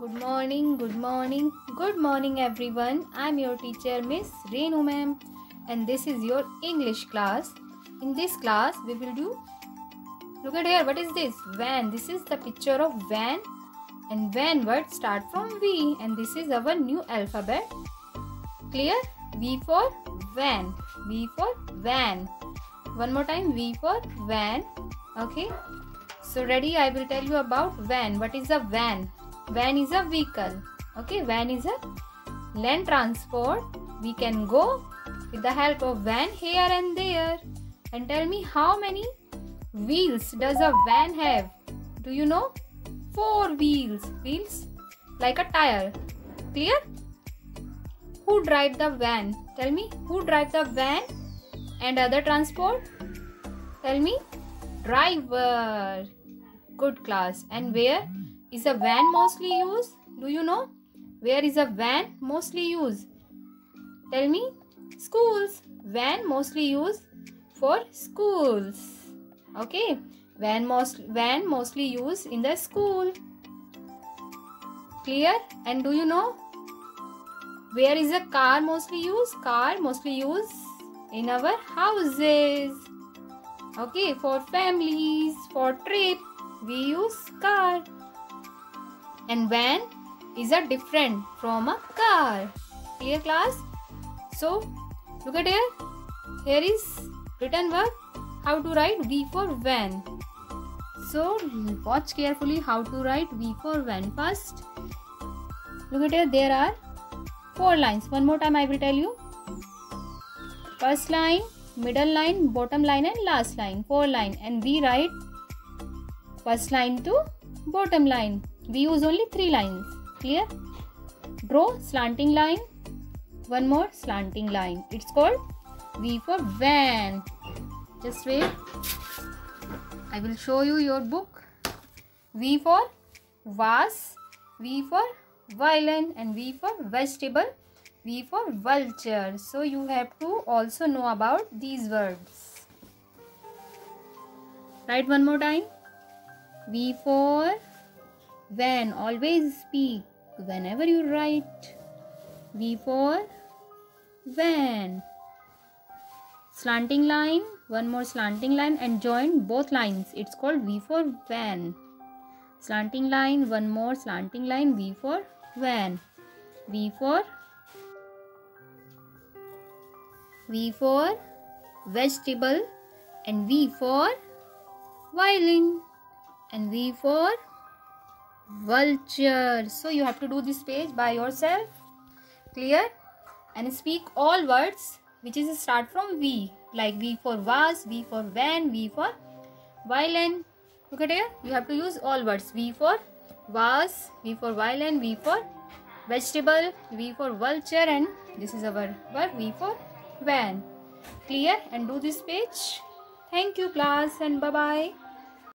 Good morning, good morning everyone. I'm your teacher Miss Renu ma'am and this is your English class. In this class we will do, look at here, what is this? Van. This is the picture of van and van word start from V and this is our new alphabet. Clear? V for van. V for van. One more time, V for van. Okay. So ready, I will tell you about van. What is a van? Van is a vehicle. Okay, van is a land transport. We can go with the help of van here and there. And tell me, how many wheels does a van have? Do you know? 4 wheels. Wheels like a tire. Clear? Who drive the van? Tell me, who drive the van and other transport? Tell me. Driver. Good class. And where is a van mostly used? Do you know? Where is a van mostly used? Tell me. Schools. Van mostly used for schools. Okay. Van mostly used in the school. Clear? And do you know? Where is a car mostly used? Car mostly used in our houses. Okay. For families, for trip, we use car. And van is a different from a car. Clear class? So look at here. Here is written word how to write V for van. So watch carefully how to write V for van. First, look at here. There are 4 lines. One more time I will tell you. First line, middle line, bottom line and last line. 4 line. And we write first line to bottom line. We use only 3 lines. Clear? Draw slanting line. One more slanting line. It's called V for van. Just wait. I will show you your book. V for vase. V for violin. And V for vegetable. V for vulture. So you have to also know about these words. Write one more time. V for van. Always speak whenever you write. V for van. Slanting line. One more slanting line and join both lines. It's called V for van. Slanting line. One more slanting line. V for van. V for vegetable and V for violin and V for vulture. So you have to do this page by yourself. Clear? And speak all words which is start from V, like V for vase, V for van, V for violin. Look at here. You have to use all words. V for vase, V for violin, V for vegetable, V for vulture, and this is our word V for van. Clear? And do this page. Thank you class and bye bye.